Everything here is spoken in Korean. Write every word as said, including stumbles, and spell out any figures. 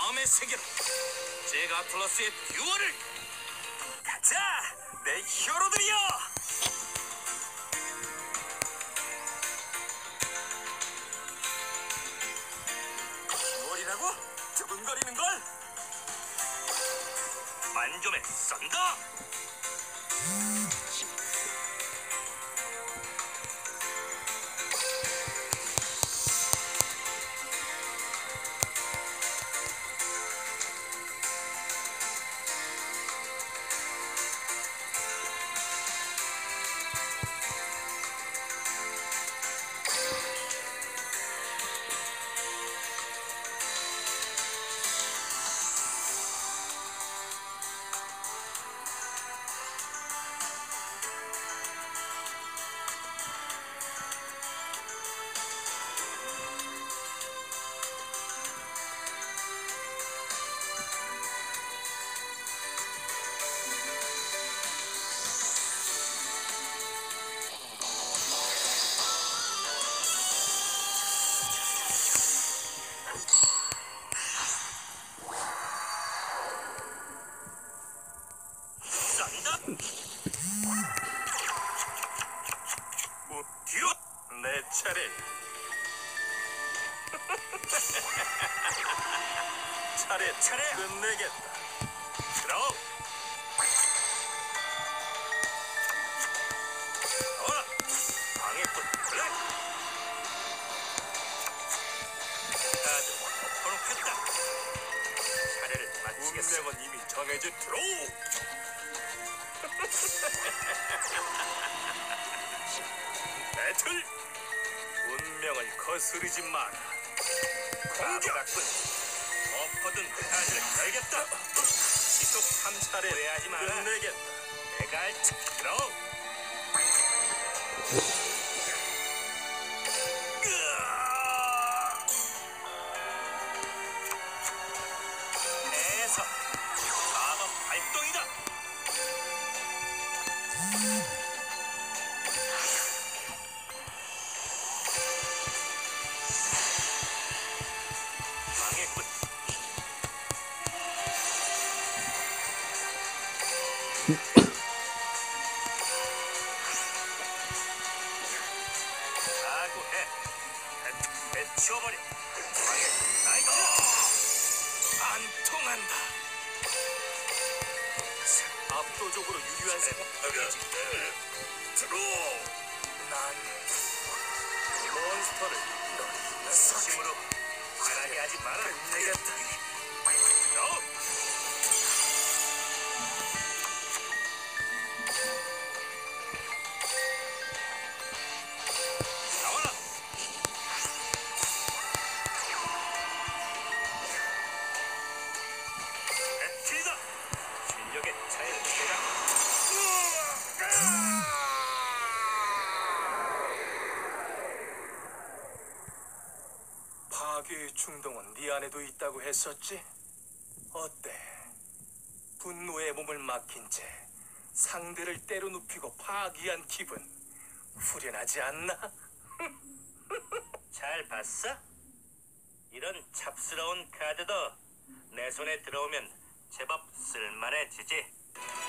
다음의 세계로 제가 아틀라스의 듀얼을 가자! 내 히어로들이여! 듀얼이라고? 두근거리는걸? 만점에 썬다! 듀얼! 내 차례. 차례 차례 끝내겠다. 들어. 어라. 방해꾼 블랙. 카드 덮어놓겠다. 차례를 마치겠어. 운명은 이미 정해져. 들어오. 배틀! 운명을 거스르지 마라. 공격! 엎어둔 카드를 걸겠다. 지속 삼 차례 후회하지 마라. 끝내겠다. 내가 할 차. 들어. 해서 마법 발동이다. 방해꾼. 사고해. 배치워버려. 방해꾼 나이스. 안 통한다. 압도적으로 유리한 생각이지. 들어. 난 몬스터를 너희 힘으로 화나게 하지 마라. 내겠다. 너. 나와라. 배틀이다. 실력의 차이를 내라. 파괴의 충동은 네 안에도 있다고 했었지? 어때? 분노의 몸을 막힌 채 상대를 때려 눕히고 파괴한 기분 후련하지 않나? 잘 봤어? 이런 찹스러운 카드도 내 손에 들어오면 제법 쓸만해지지.